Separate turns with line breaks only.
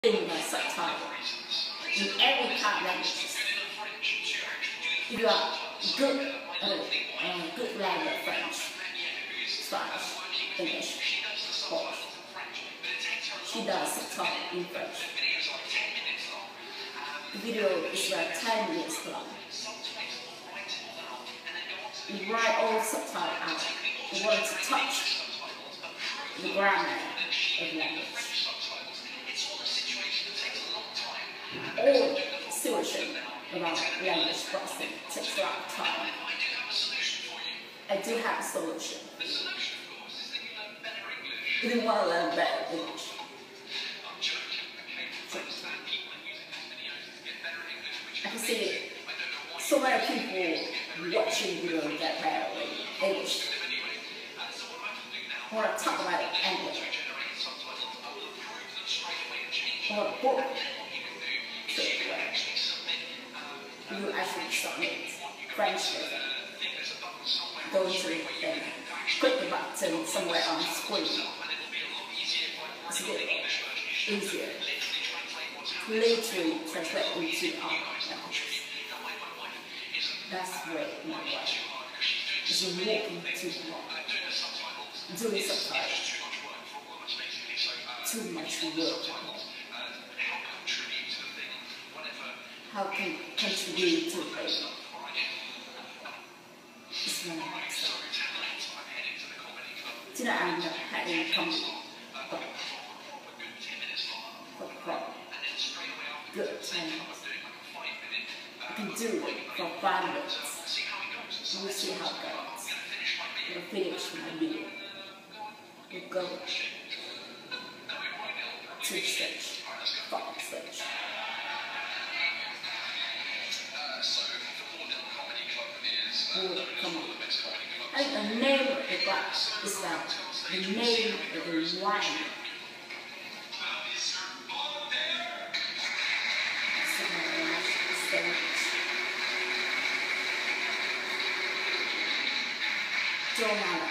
in the subtitle in every kind of languages. If you are good good level French, Spanish, English, Polish, she does subtitle in French. The video is about 10 minutes long. You write all subtitles out. You want to touch the grammar of language. All solution about language processing takes a lot of time. I do have a solution. If you want to learn better English. I can see so many people watching videos that have English. I want to talk about English. I want a book. You actually submit French lesson. Go to the click the button somewhere on the screen. It's a bit easier. Literally translate into our languages. That's where my life is walking too long. Doing subtitles. Too much work. How can you contribute to it? It's not so. Today I'm having a company. Good time. I can do it for 5 minutes. We'll see how it goes. We'll finish my video. We'll go to the stage, 5 stage. Come on. I think the name of the class is about the name of the wine. Don't matter.